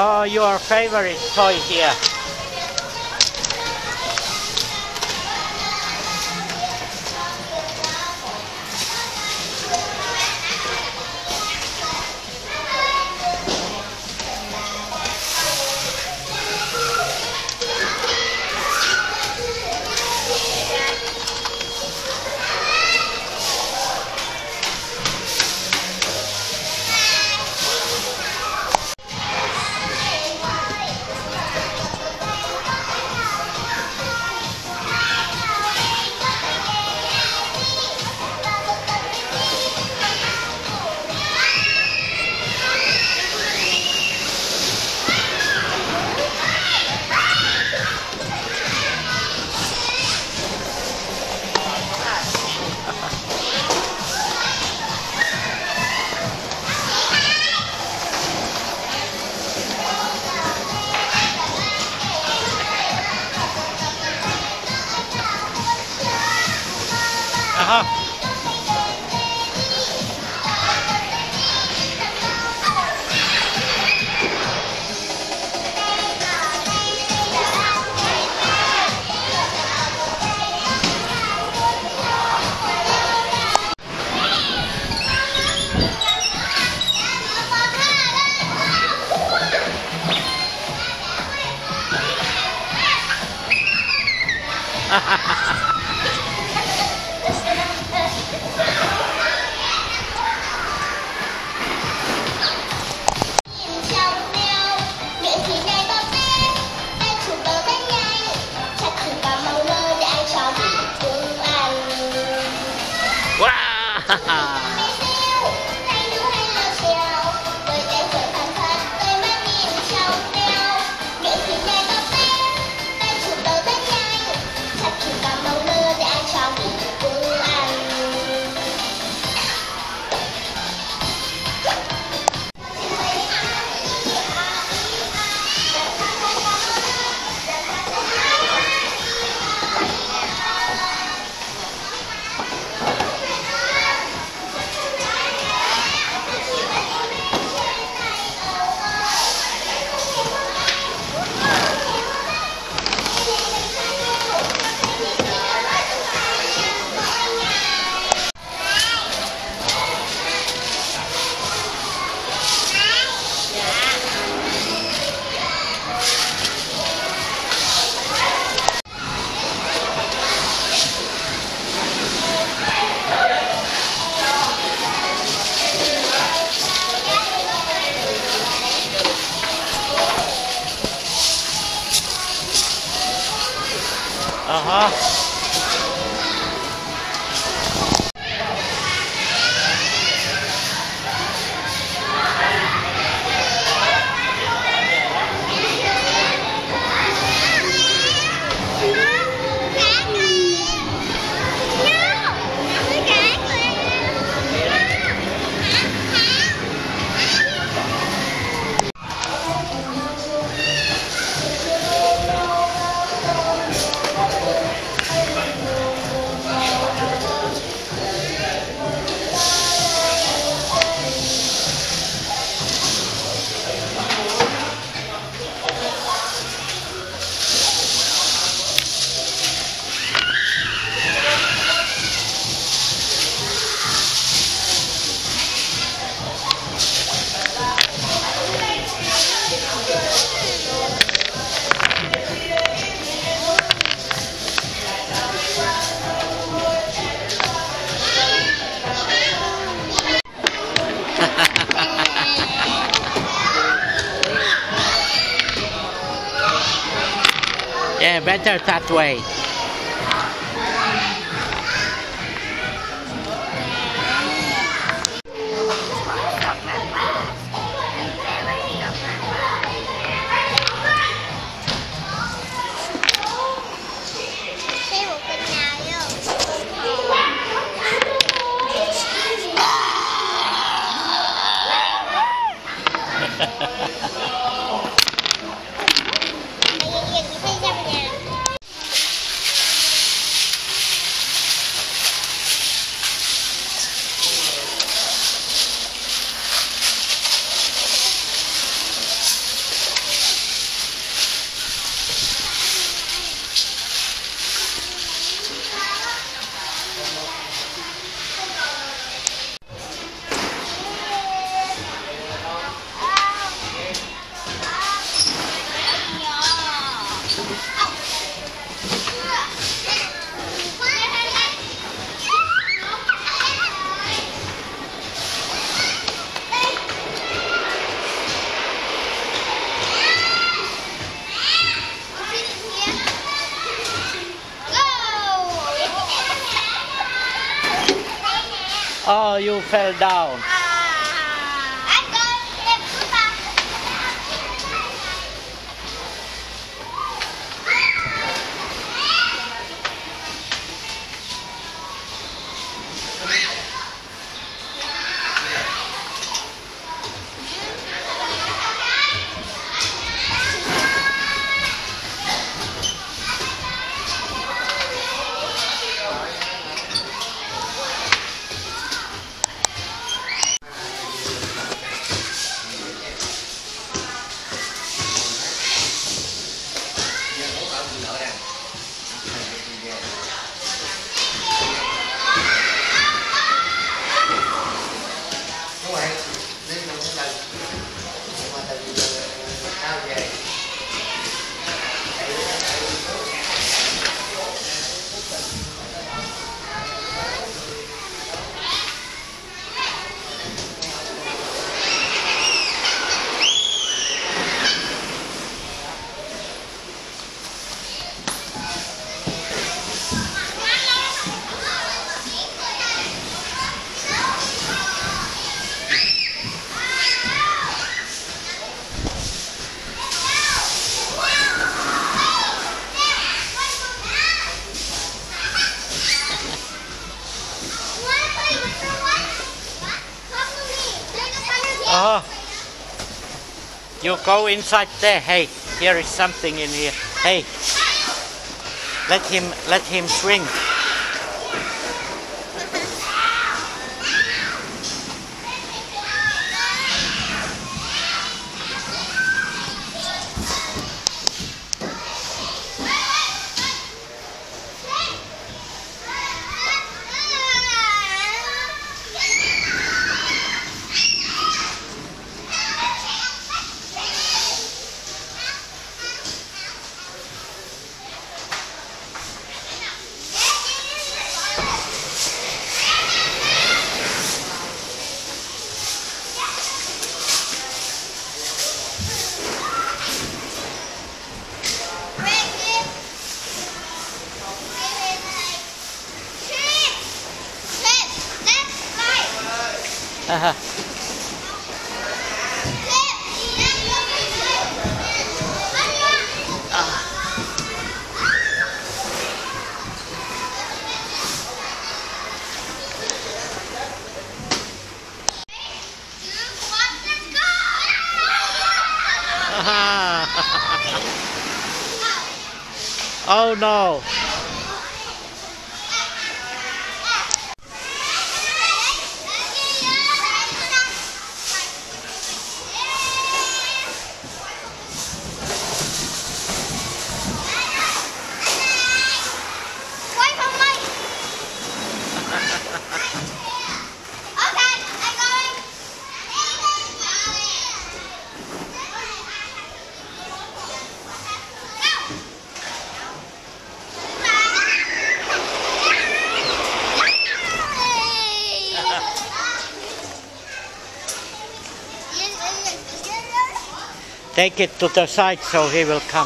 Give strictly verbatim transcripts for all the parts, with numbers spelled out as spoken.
Oh, your favorite toy here. Uh-huh. Uh-huh. Yeah, better that way. Oh, you fell down. Oh, you go inside there. Hey, here is something in here. Hey, let him let him swing. Uh-huh. Oh no. Take it to the side so he will come.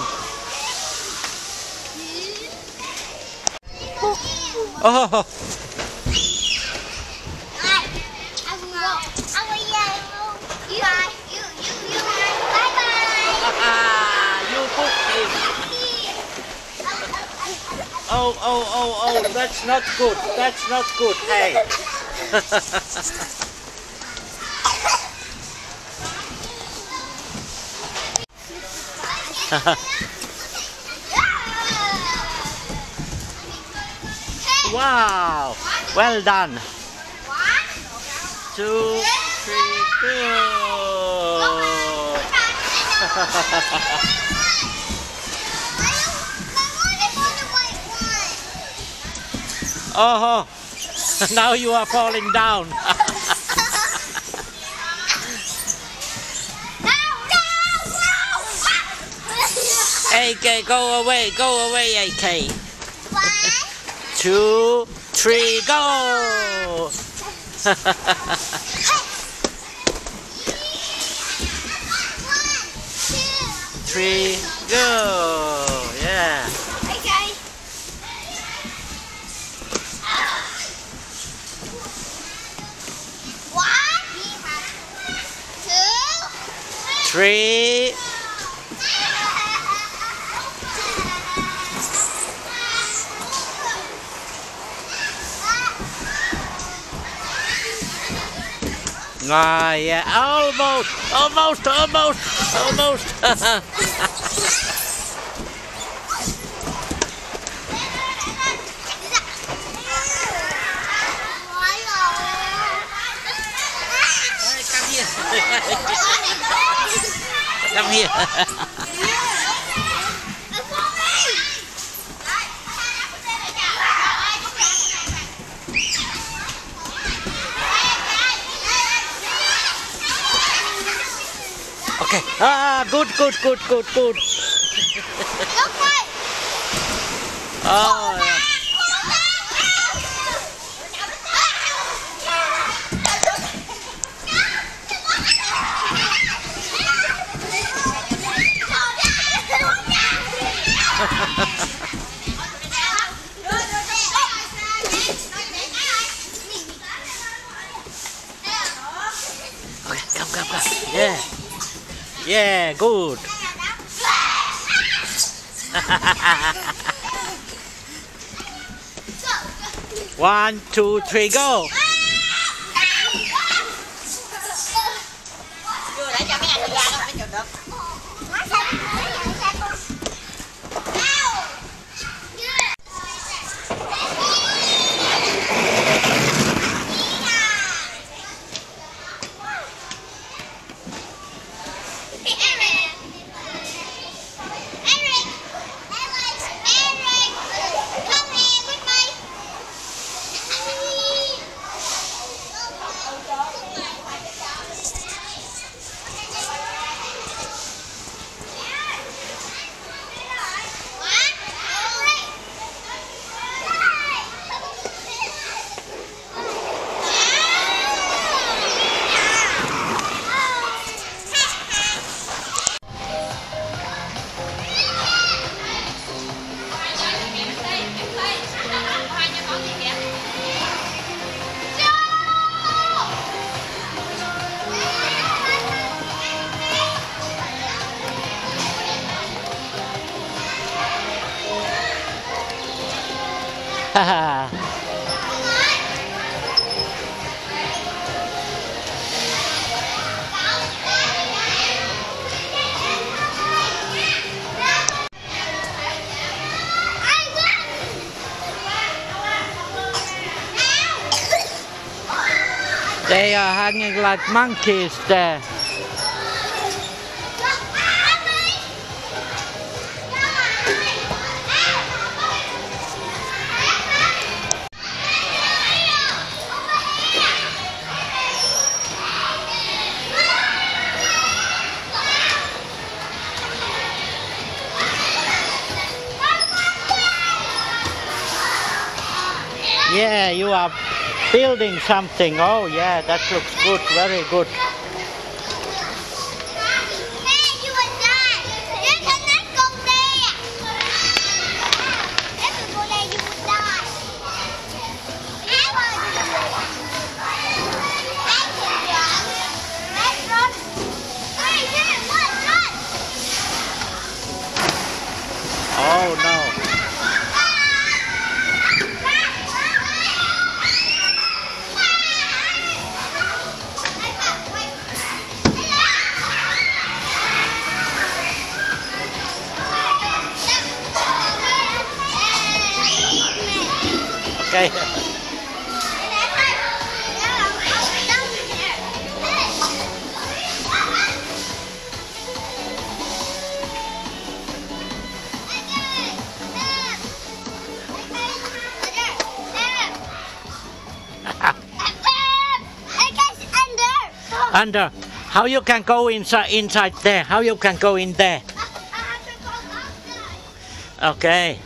Oh! You pushed him. Oh, oh, oh, oh, that's not good. That's not good. Hey. Wow! Well done. One, two, three, go! Oh, now you are falling down. A K, go away, go away, A K. One, two, three, go! Three, go! Yeah. three. Ah, yeah, almost, almost, almost, almost. Come here. Okay. Ah, good, good, good, good, good. Oh, yeah. Okay, come, come, come. Yeah. Yeah, good. One, two, three, go. Haha. They are hanging like monkeys there. Yeah, you are building something. Oh yeah, that looks good, very good. Oh no. Okay. Under. How you can go inside inside there? How you can go in there? Okay.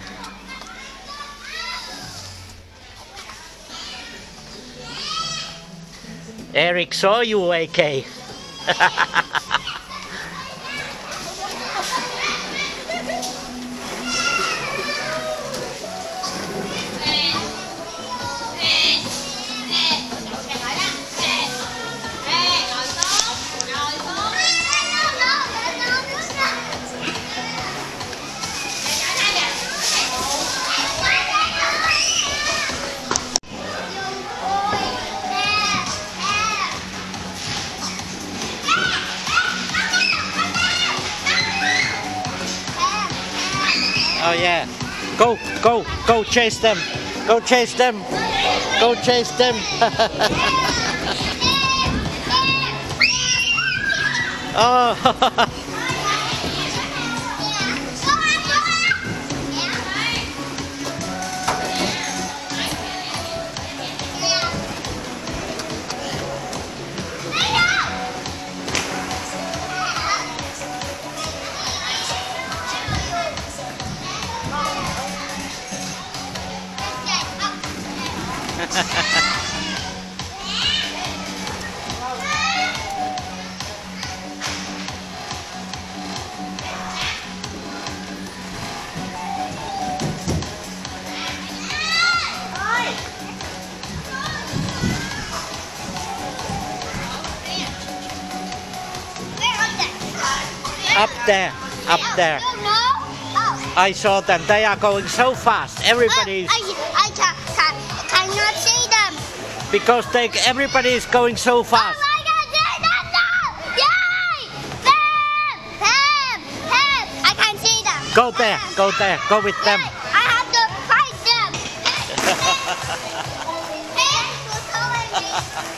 Eric saw you, A K. Oh yeah. Go, go, go chase them. Go chase them. Go chase them. Oh. Up there, up there. I saw them. They are going so fast. Everybody is. I, I can, can, cannot see them. Because they, everybody is going so fast. Oh, I can see them now! Yay! Them! Them! Them! I can see them. Go there, go there, go with them. Yay! I have to fight them. Them was calling me.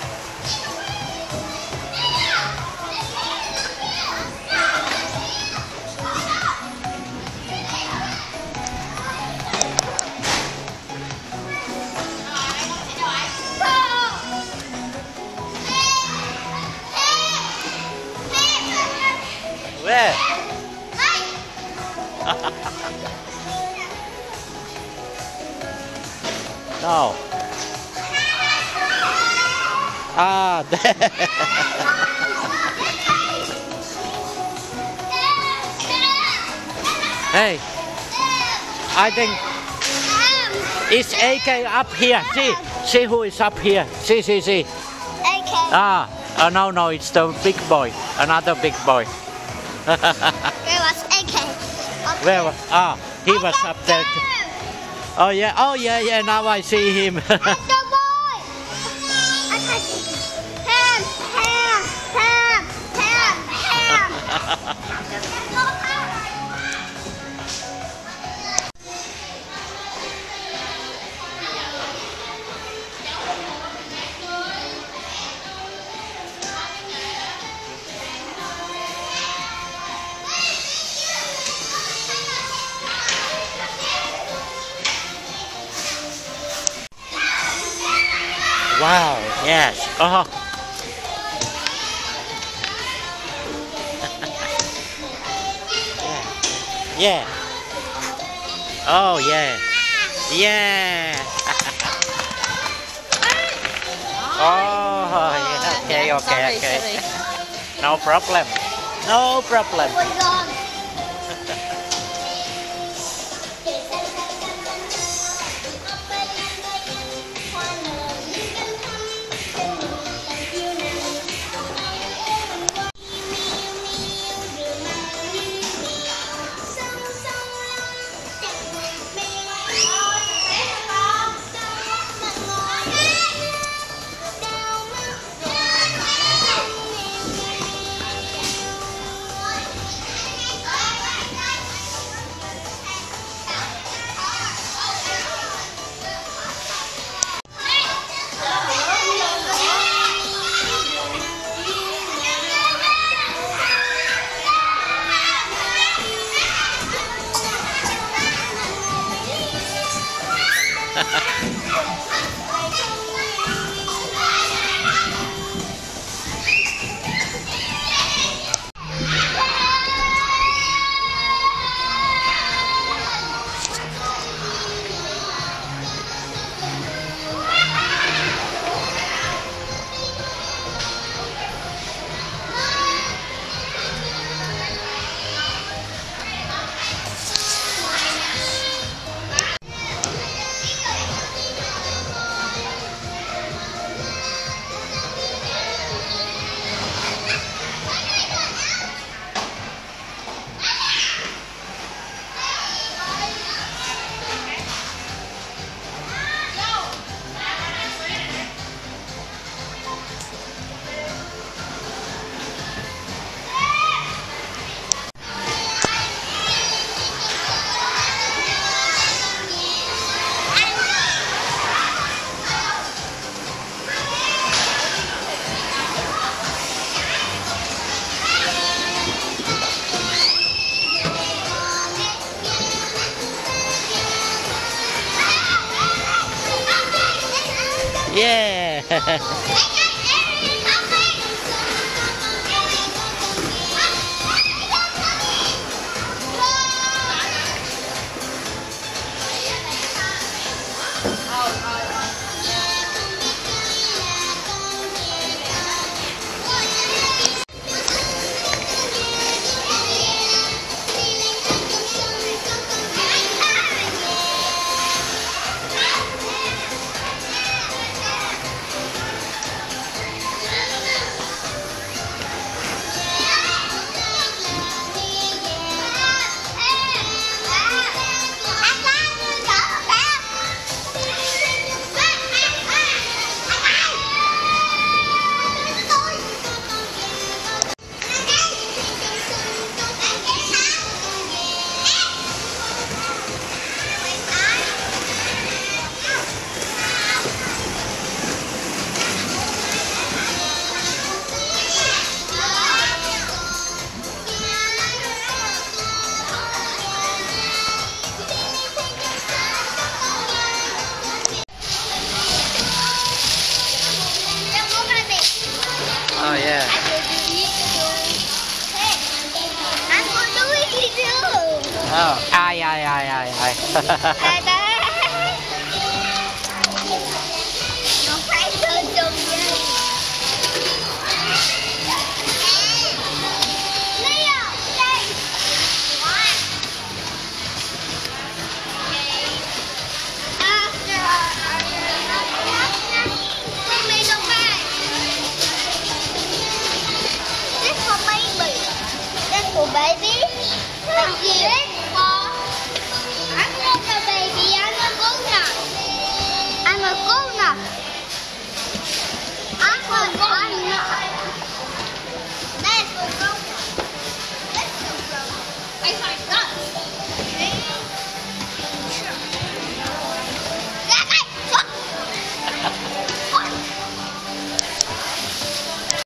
Where? No. Ah, there. Hey, I think it's A K up here. See, see who is up here. See, see, see. A K. Ah, oh, no, no, it's the big boy. Another big boy. Where was A K? Where was, ah, he was up there. Oh yeah, oh yeah, yeah, now I see him. That's the boy! I can see him. Ham, ham, ham, ham, ham. Wow, yes. Oh. Yeah. Yeah. Oh, yeah. Yeah. Oh, yeah. Okay, okay, okay. No problem. No problem. Oh my God. Oh yeah. Oh, ai ai ai ai ai. Nó phải chơi chung với for baby. Thank you. I'm not a baby. I'm a grown-up. I'm a grown-up. I'm a grown-up. That's a grown-up. That's a grown-up.